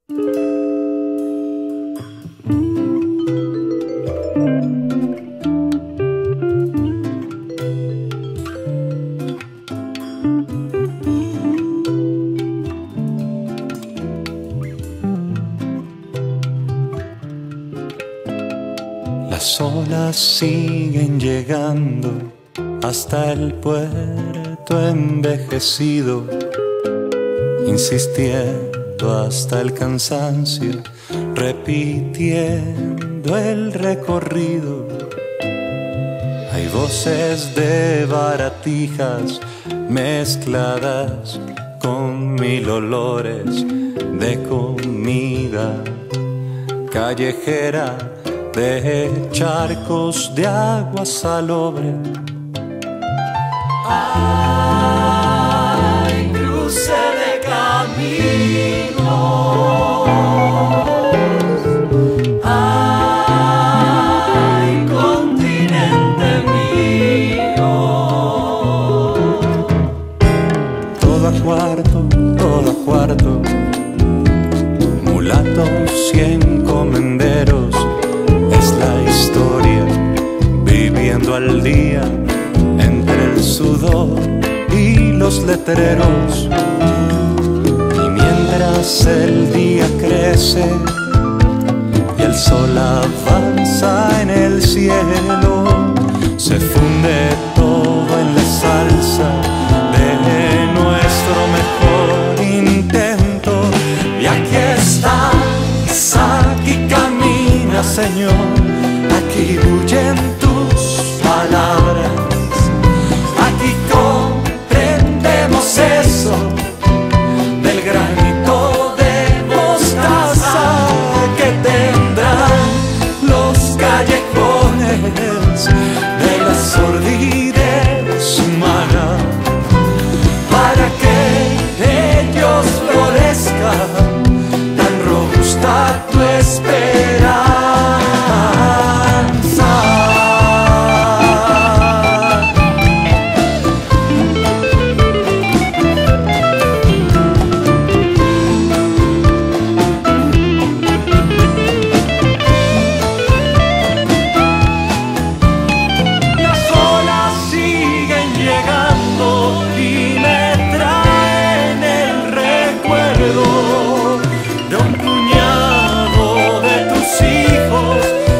Las olas siguen llegando hasta el puerto envejecido, insistiendo hasta el cansancio, repitiendo el recorrido. Hay voces de baratijas mezcladas con mil olores de comida callejera, de charcos de agua salobre. Hay cruce de caminos, hay continente mío. Todo a cuarto, mulatos y encomenderos. Es la historia viviendo al día entre el sudor y los letreros. Y mientras el día crece y el sol avanza en el cielo, se funde todo en la salsa de nuestro mejor intento. Y aquí estás, aquí camina, Señor, aquí huyen tus palabras, aquí comprendemos eso del granito de mostaza que tendrán los callejones de la sordidez humana, para que ellos florezcan tan robusta tu esperanza. Las olas siguen llegando y me traen el recuerdo de un puñado de tus hijos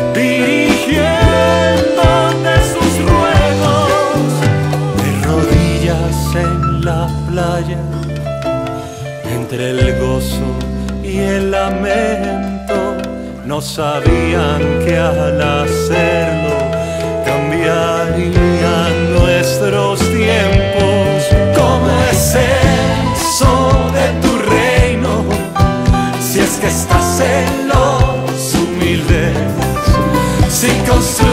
dirigiéndote sus ruegos. De rodillas en la playa, entre el gozo y el lamento, no sabían que al hacerlo cambiarían nuestros tiempos. ¿Cómo es eso de tu reino? Si es que estás en los humildes, si construyes